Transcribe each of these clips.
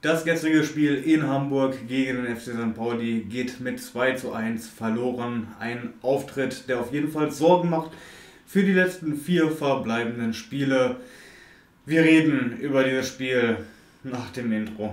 Das gestrige Spiel in Hamburg gegen den FC St. Pauli geht mit 2:1 verloren. Ein Auftritt, der auf jeden Fall Sorgen macht für die letzten 4 verbleibenden Spiele. Wir reden über dieses Spiel nach dem Intro.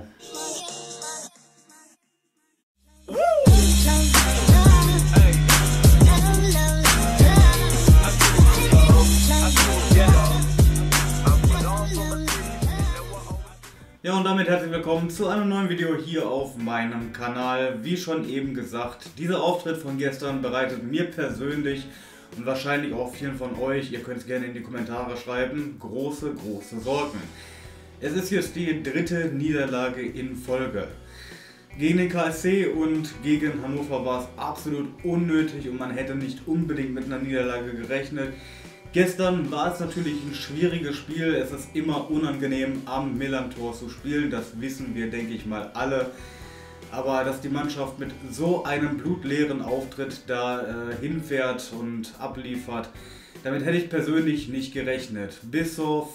Ja, und damit herzlich willkommen zu einem neuen Video hier auf meinem Kanal. Wie schon eben gesagt, dieser Auftritt von gestern bereitet mir persönlich und wahrscheinlich auch vielen von euch, ihr könnt es gerne in die Kommentare schreiben, große Sorgen. Es ist jetzt die 3. Niederlage in Folge. Gegen den KSC und gegen Hannover war es absolut unnötig und man hätte nicht unbedingt mit einer Niederlage gerechnet. Gestern war es natürlich ein schwieriges Spiel, es ist immer unangenehm am Millern-Tor zu spielen, das wissen wir, denke ich mal, alle. Aber dass die Mannschaft mit so einem blutleeren Auftritt da hinfährt und abliefert, damit hätte ich persönlich nicht gerechnet. Bis zur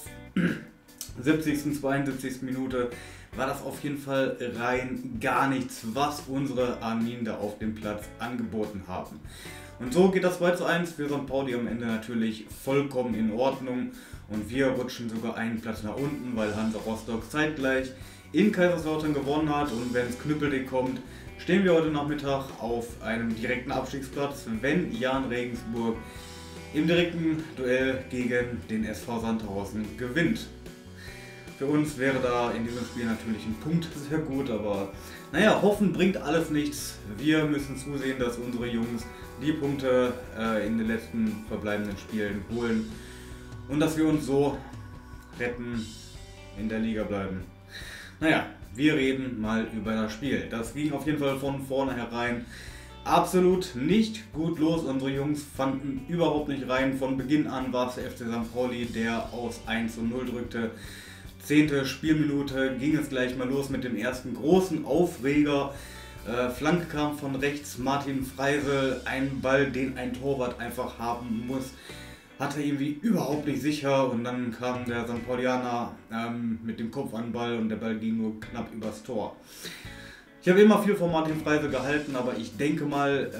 70., 72. Minute war das auf jeden Fall rein gar nichts, was unsere Arminen da auf dem Platz angeboten haben. Und so geht das 2:1 für St. Pauli am Ende natürlich vollkommen in Ordnung und wir rutschen sogar einen Platz nach unten, weil Hansa Rostock zeitgleich in Kaiserslautern gewonnen hat und wenn es knüppelig kommt, stehen wir heute Nachmittag auf einem direkten Abstiegsplatz, wenn Jahn Regensburg im direkten Duell gegen den SV Sandhausen gewinnt. Für uns wäre da in diesem Spiel natürlich ein Punkt sehr gut, aber naja, hoffen bringt alles nichts. Wir müssen zusehen, dass unsere Jungs die Punkte in den letzten verbleibenden Spielen holen und dass wir uns so retten, in der Liga bleiben. Naja, wir reden mal über das Spiel. Das ging auf jeden Fall von vornherein absolut nicht gut los. Unsere Jungs fanden überhaupt nicht rein. Von Beginn an war es der FC St. Pauli, der aus 1:0 drückte. 10. Spielminute ging es gleich mal los mit dem ersten großen Aufreger. Flanke kam von rechts, Martin Freisel, ein Ball, den ein Torwart einfach haben muss. Hatte irgendwie überhaupt nicht sicher und dann kam der St. Paulianer mit dem Kopf an den Ball und der Ball ging nur knapp übers Tor. Ich habe immer viel von Martin Freisel gehalten, aber ich denke mal,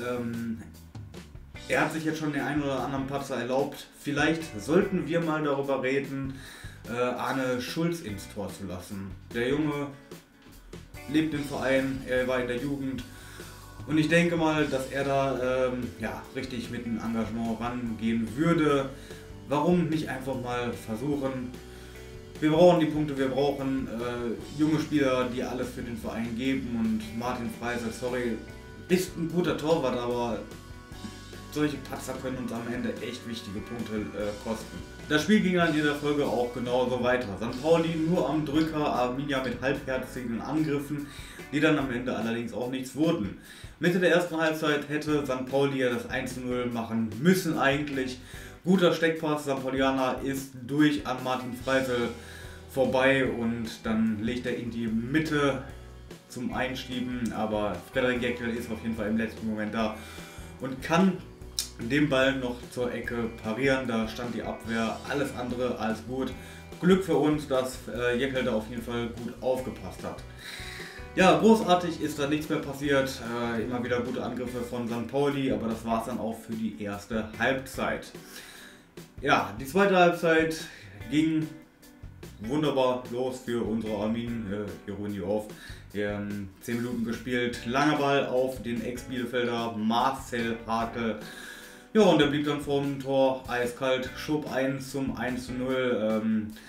er hat sich jetzt schon den einen oder anderen Patzer erlaubt. Vielleicht sollten wir mal darüber reden, Arne Schulz ins Tor zu lassen. Der Junge lebt im Verein, er war in der Jugend und ich denke mal, dass er da richtig mit dem Engagement rangehen würde. Warum nicht einfach mal versuchen? Wir brauchen die Punkte, wir brauchen junge Spieler, die alles für den Verein geben und Martin Freisel, sorry, bist ein guter Torwart, aber solche Patzer können uns am Ende echt wichtige Punkte kosten. Das Spiel ging dann in der Folge auch genauso weiter. St. Pauli nur am Drücker, Arminia mit halbherzigen Angriffen, die dann am Ende allerdings auch nichts wurden. Mitte der ersten Halbzeit hätte St. Pauli ja das 1:0 machen müssen eigentlich. Guter Steckpass, St. Paulianer ist durch an Martin Freisel vorbei und dann legt er in die Mitte zum Einschieben, aber Frederik Jeckel ist auf jeden Fall im letzten Moment da und kann den Ball noch zur Ecke parieren, da stand die Abwehr alles andere als gut. Glück für uns, dass Jeckel da auf jeden Fall gut aufgepasst hat. Ja, großartig ist da nichts mehr passiert, immer wieder gute Angriffe von St. Pauli, aber das war es dann auch für die erste Halbzeit. Ja, die zweite Halbzeit ging wunderbar los für unsere Arminen, hier ruhen die auf. 10 Minuten gespielt, langer Ball auf den Ex-Bielefelder Marcel Hartl. Ja, und der blieb dann vor dem Tor eiskalt, schob ein zum 1:0.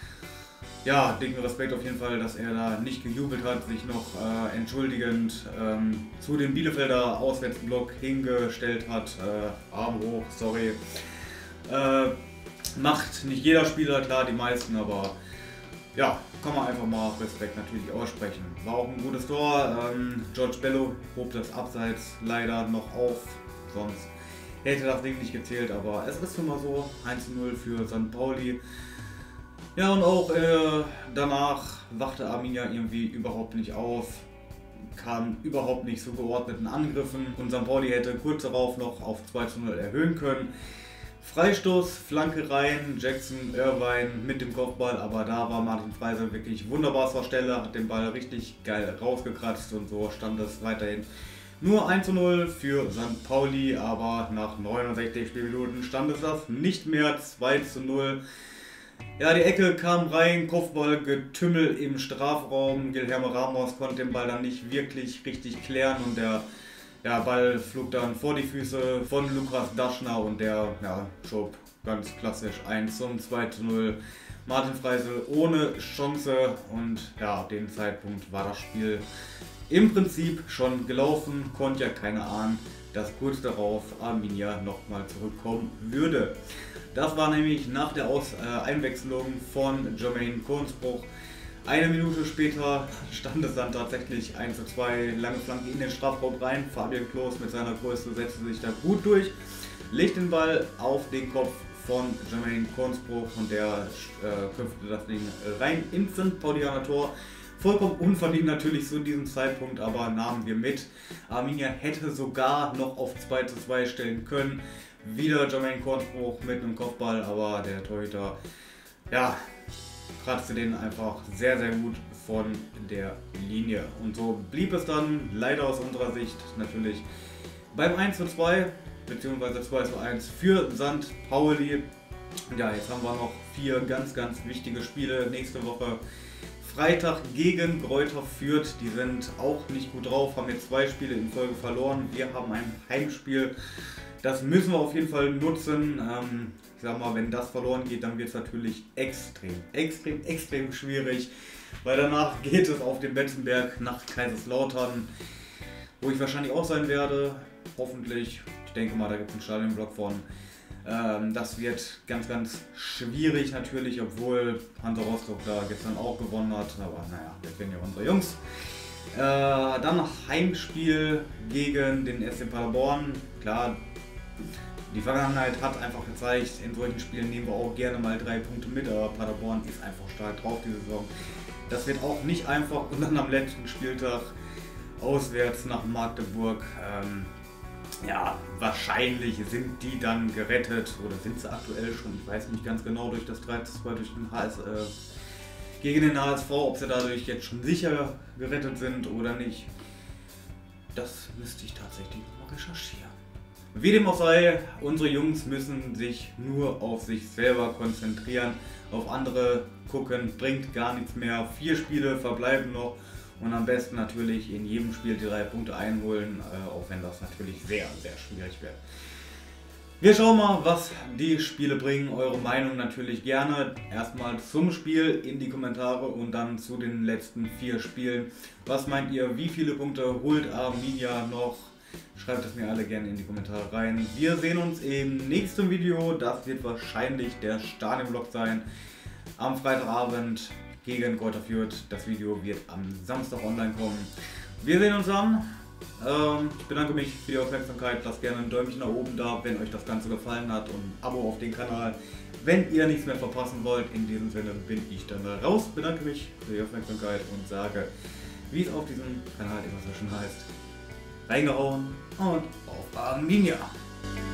Ja, dicken Respekt auf jeden Fall, dass er da nicht gejubelt hat, sich noch entschuldigend zu dem Bielefelder Auswärtsblock hingestellt hat. Arm hoch, sorry. Macht nicht jeder Spieler, klar, die meisten, aber ja, kann man einfach mal Respekt natürlich aussprechen. War auch ein gutes Tor. George Bello hob das Abseits leider noch auf, sonst hätte das Ding nicht gezählt, aber es ist schon mal so, 1:0 für St. Pauli. Ja, und auch danach wachte Arminia irgendwie überhaupt nicht auf, kam überhaupt nicht zu geordneten Angriffen und St. Pauli hätte kurz darauf noch auf 2:0 erhöhen können. Freistoß, Flanke rein, Jackson Irvine mit dem Kopfball, aber da war Martin Freisel wirklich wunderbar zur Stelle, hat den Ball richtig geil rausgekratzt und so stand es weiterhin nur 1:0 für St. Pauli, aber nach 69 Spielminuten stand es das nicht mehr, 2:0. Ja, die Ecke kam rein, Kopfballgetümmel im Strafraum, Guilherme Ramos konnte den Ball dann nicht wirklich richtig klären und der Ball flog dann vor die Füße von Lukas Daschner und der schob ganz klassisch 1:2:0. Martin Freisel ohne Chance und ja, ab dem Zeitpunkt war das Spiel im Prinzip schon gelaufen, konnte ja keiner ahnen, dass kurz darauf Arminia nochmal zurückkommen würde. Das war nämlich nach der Einwechslung von Jermaine Kornsbruch. Eine Minute später stand es dann tatsächlich 1:2, lange Flanke in den Strafraum rein. Fabian Klos mit seiner Größe setzte sich da gut durch, legt den Ball auf den Kopf von Jermaine Kornsbruch und der köpfte das Ding rein ins St. Paulianer Tor. Vollkommen unverdient natürlich zu diesem Zeitpunkt, aber nahmen wir mit. Arminia hätte sogar noch auf 2:2 stellen können. Wieder Jermaine Kornsbruch mit einem Kopfball, aber der Torhüter, kratzte den einfach sehr, sehr gut von der Linie. Und so blieb es dann leider aus unserer Sicht natürlich beim 1:2 bzw. 2:1 für St. Pauli. Ja, jetzt haben wir noch 4 ganz, ganz wichtige Spiele nächste Woche. Freitag gegen Greuther Fürth, die sind auch nicht gut drauf, haben jetzt 2 Spiele in Folge verloren. Wir haben ein Heimspiel, das müssen wir auf jeden Fall nutzen. Ich sag mal, wenn das verloren geht, dann wird es natürlich extrem schwierig, weil danach geht es auf den Betzenberg nach Kaiserslautern, wo ich wahrscheinlich auch sein werde, hoffentlich. Ich denke mal, da gibt es einen Stadionblock von. Das wird ganz, ganz schwierig natürlich, obwohl Hansa Rostock da gestern auch gewonnen hat, aber naja, wir kennen ja unsere Jungs. Dann Heimspiel gegen den SC Paderborn, klar. Die Vergangenheit hat einfach gezeigt, in solchen Spielen nehmen wir auch gerne mal 3 Punkte mit, aber Paderborn ist einfach stark drauf diese Saison. Das wird auch nicht einfach und dann am letzten Spieltag auswärts nach Magdeburg. Wahrscheinlich sind die dann gerettet oder sind sie aktuell schon, ich weiß nicht ganz genau, durch das 3:2 durch den gegen den HSV, ob sie dadurch jetzt schon sicher gerettet sind oder nicht. Das müsste ich tatsächlich mal recherchieren. Wie dem auch sei, unsere Jungs müssen sich nur auf sich selber konzentrieren. Auf andere gucken bringt gar nichts mehr. 4 Spiele verbleiben noch und am besten natürlich in jedem Spiel die 3 Punkte einholen, auch wenn das natürlich sehr, sehr schwierig wird. Wir schauen mal, was die Spiele bringen. Eure Meinung natürlich gerne. Erstmal zum Spiel in die Kommentare und dann zu den letzten 4 Spielen. Was meint ihr, wie viele Punkte holt Arminia noch? Schreibt es mir alle gerne in die Kommentare rein. Wir sehen uns im nächsten Video. Das wird wahrscheinlich der Stadionvlog sein. Am Freitagabend gegen Greuther Fürth. Das Video wird am Samstag online kommen. Wir sehen uns dann. Ich bedanke mich für die Aufmerksamkeit. Lasst gerne ein Däumchen nach oben da, wenn euch das Ganze gefallen hat und ein Abo auf den Kanal, wenn ihr nichts mehr verpassen wollt. In diesem Sinne bin ich dann raus. Bedanke mich für die Aufmerksamkeit und sage, wie es auf diesem Kanal immer so schön heißt, reingehauen und auf Arminia!